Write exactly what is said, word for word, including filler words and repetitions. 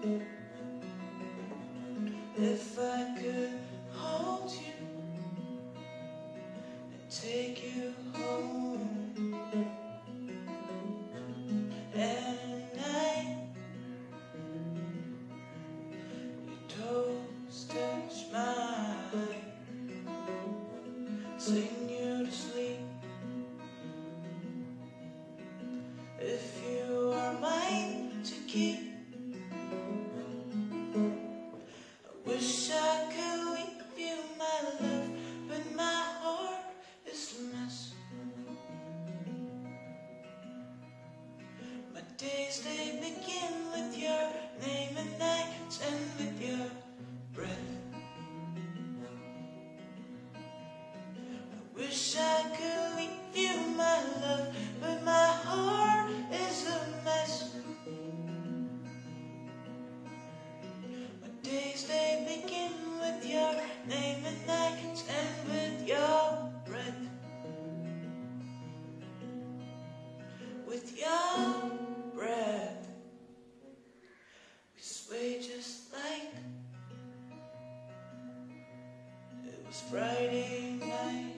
If I could hold you and take you home at night, your toes touch mine, sing you to sleep. If you are mine to keep, wish I could leave you, my love, but my heart is a mess. My days, they begin with your name and nights end with your breath. I wish I could leave you, my love, but my heart is a mess. Days, they begin with your name and nights end with your breath. With your breath, we sway just like it was Friday night.